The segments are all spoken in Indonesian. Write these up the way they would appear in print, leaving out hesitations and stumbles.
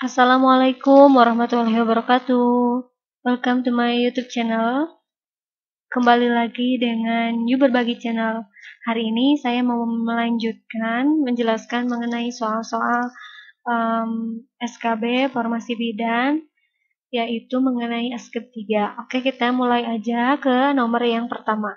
Assalamualaikum warahmatullahi wabarakatuh. Welcome to my YouTube channel. Kembali lagi dengan You Berbagi Channel. Hari ini saya mau melanjutkan menjelaskan mengenai soal-soal SKB Formasi Bidan, yaitu mengenai SKB 3. Oke, kita mulai aja ke nomor yang pertama.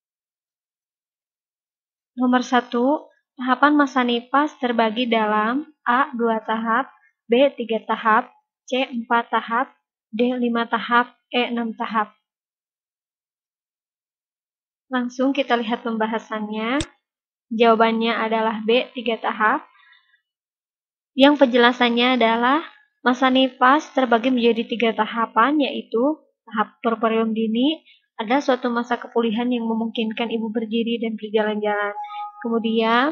Nomor 1, tahapan masa nifas terbagi dalam A. 2 tahap, B. 3 tahap, C. 4 tahap, D. 5 tahap, E. 6 tahap. Langsung kita lihat pembahasannya. Jawabannya adalah B. 3 tahap. Yang penjelasannya adalah masa nifas terbagi menjadi 3 tahapan, yaitu tahap puerperium dini, ada suatu masa kepulihan yang memungkinkan ibu berdiri dan berjalan-jalan. Kemudian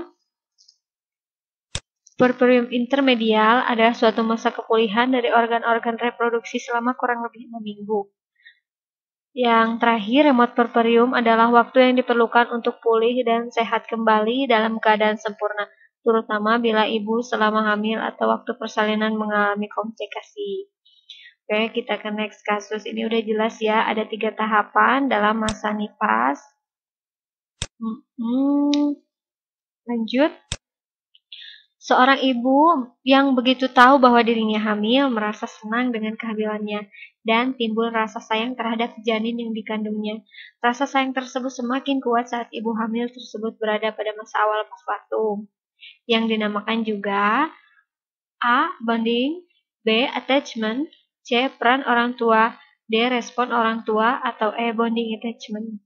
puerperium intermedial adalah suatu masa kepulihan dari organ-organ reproduksi selama kurang lebih 6 minggu. Yang terakhir, remote puerperium adalah waktu yang diperlukan untuk pulih dan sehat kembali dalam keadaan sempurna, terutama bila ibu selama hamil atau waktu persalinan mengalami komplikasi. Oke, kita ke next kasus. Ini udah jelas ya, ada 3 tahapan dalam masa nifas. Lanjut. Seorang ibu yang begitu tahu bahwa dirinya hamil merasa senang dengan kehamilannya dan timbul rasa sayang terhadap janin yang dikandungnya. Rasa sayang tersebut semakin kuat saat ibu hamil tersebut berada pada masa awal postpartum, yang dinamakan juga A. Bonding, B. Attachment, C. Peran orang tua, D. Respon orang tua, atau E. Bonding attachment.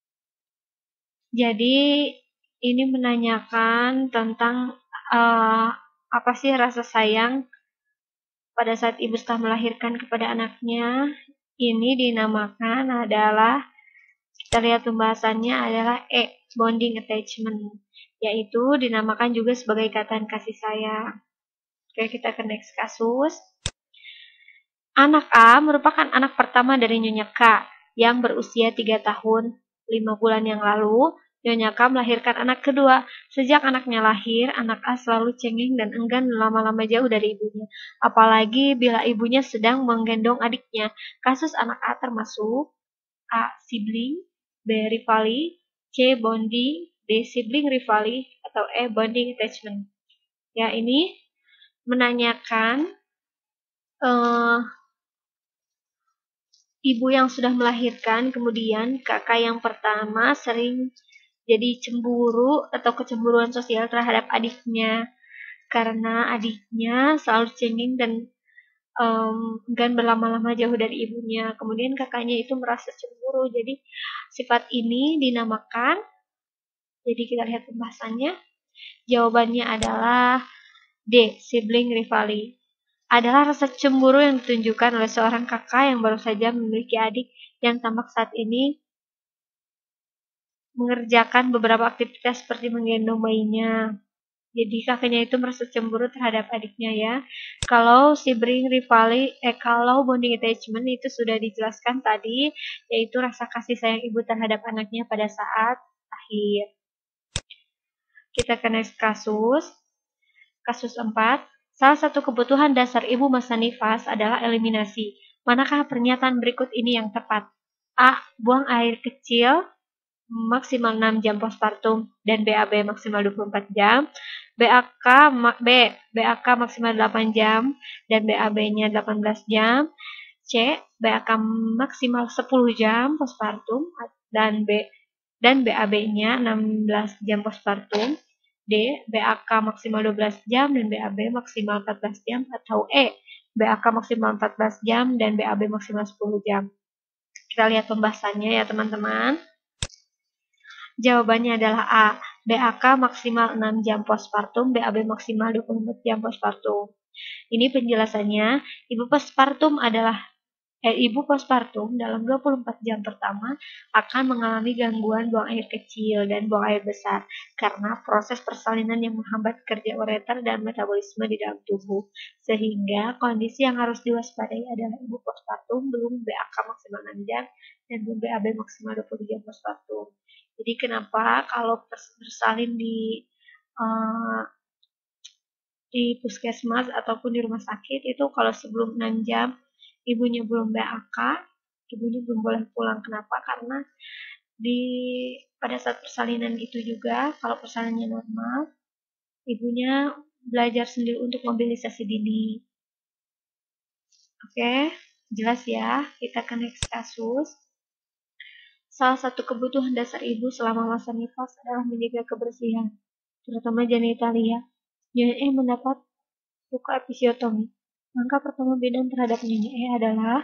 Jadi ini menanyakan tentang apa sih rasa sayang pada saat ibu setelah melahirkan kepada anaknya. Ini dinamakan adalah, kita lihat pembahasannya adalah E. Bonding attachment, yaitu dinamakan juga sebagai ikatan kasih sayang. Oke, kita ke next kasus. Anak A merupakan anak pertama dari Nyonya K yang berusia 3 tahun 5 bulan yang lalu. Nyonya K melahirkan anak kedua. Sejak anaknya lahir, anak A selalu cengeng dan enggan lama-lama jauh dari ibunya, apalagi bila ibunya sedang menggendong adiknya. Kasus anak A termasuk A. Sibling, B. Rivali, C. Bonding, D. Sibling rivali, atau E. Bonding attachment. Ya, ini menanyakan ibu yang sudah melahirkan, kemudian kakak yang pertama sering jadi cemburu atau kecemburuan sosial terhadap adiknya karena adiknya selalu cengeng dan enggan berlama-lama jauh dari ibunya. Kemudian kakaknya itu merasa cemburu. Jadi sifat ini dinamakan, jadi kita lihat pembahasannya. Jawabannya adalah D. Sibling rivalry. Adalah rasa cemburu yang ditunjukkan oleh seorang kakak yang baru saja memiliki adik yang tampak saat ini mengerjakan beberapa aktivitas seperti menggendong bayinya. Jadi kakaknya itu merasa cemburu terhadap adiknya ya. Kalau sibling rivalry, kalau bonding attachment itu sudah dijelaskan tadi, yaitu rasa kasih sayang ibu terhadap anaknya pada saat lahir. Kita ke next kasus. Kasus 4. Salah satu kebutuhan dasar ibu masa nifas adalah eliminasi. Manakah pernyataan berikut ini yang tepat? A. Buang air kecil maksimal 6 jam postpartum dan BAB maksimal 24 jam. BAK maksimal 8 jam dan BAB-nya 18 jam. C. BAK maksimal 10 jam postpartum dan BAB-nya 16 jam postpartum. D. BAK maksimal 12 jam dan BAB maksimal 14 jam, atau E. BAK maksimal 14 jam dan BAB maksimal 10 jam. Kita lihat pembahasannya ya teman-teman. Jawabannya adalah A. BAK maksimal 6 jam postpartum, BAB maksimal 24 jam postpartum. Ini penjelasannya, ibu postpartum dalam 24 jam pertama akan mengalami gangguan buang air kecil dan buang air besar karena proses persalinan yang menghambat kerja ureter dan metabolisme di dalam tubuh. Sehingga kondisi yang harus diwaspadai adalah ibu postpartum belum BAK maksimal 6 jam dan belum BAB maksimal 20 jam postpartum. Jadi kenapa kalau bersalin di di puskesmas ataupun di rumah sakit itu kalau sebelum 6 jam ibunya belum BAK, ibunya belum boleh pulang. Kenapa? Karena pada saat persalinan itu juga, kalau persalinannya normal, ibunya belajar sendiri untuk mobilisasi dini. Oke, jelas ya. Kita ke next kasus. Salah satu kebutuhan dasar ibu selama masa nifas adalah menjaga kebersihan, terutama genitalia. Nyonya E mendapat luka episiotomi. Langkah pertama bidan terhadap Nyonya E adalah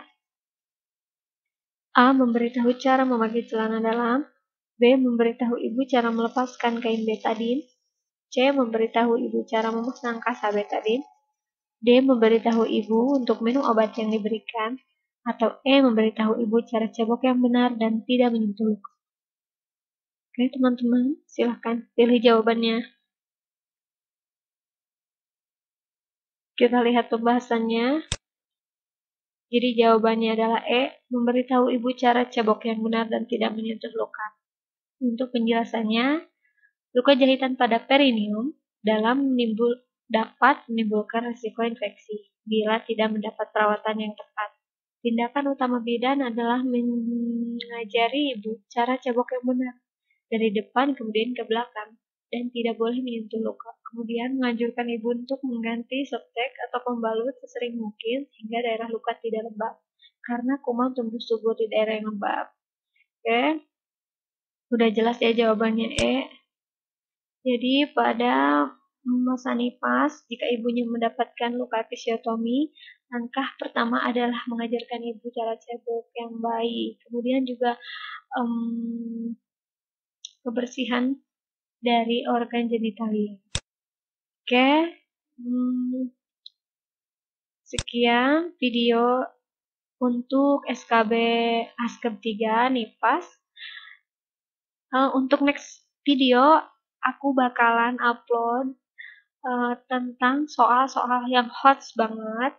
A. Memberitahu cara memakai celana dalam. B. Memberitahu ibu cara melepaskan kain betadin. C. Memberitahu ibu cara memasang kasa betadin. D. Memberitahu ibu untuk minum obat yang diberikan. Atau E. Memberitahu ibu cara cebok yang benar dan tidak menyentuh luka. Oke teman-teman, silahkan pilih jawabannya. Kita lihat pembahasannya. Jadi jawabannya adalah E. Memberitahu ibu cara cebok yang benar dan tidak menyentuh luka. Untuk penjelasannya, luka jahitan pada perineum dapat menimbulkan risiko infeksi bila tidak mendapat perawatan yang tepat. Tindakan utama bidan adalah mengajari ibu cara cebok yang benar dari depan kemudian ke belakang dan tidak boleh menyentuh luka. Kemudian menganjurkan ibu untuk mengganti septek atau pembalut sesering mungkin hingga daerah luka tidak lembab karena kuman tumbuh subur di daerah yang lembab. Oke, udah jelas ya jawabannya E. Jadi pada masa nifas, jika ibunya mendapatkan luka episiotomi, langkah pertama adalah mengajarkan ibu cara cebok yang baik. Kemudian juga kebersihan dari organ genitalia. Oke, sekian video untuk SKB ASKEB 3 nifas. Untuk next video, aku bakalan upload tentang soal-soal yang hot banget.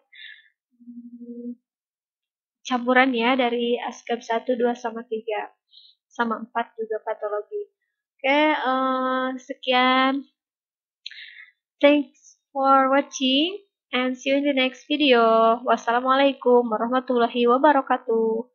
Campuran ya dari ASKEB 1, 2, sama 3. Sama 4 juga patologi. Oke, sekian. Thanks for watching and see you in the next video. Wassalamualaikum warahmatullahi wabarakatuh.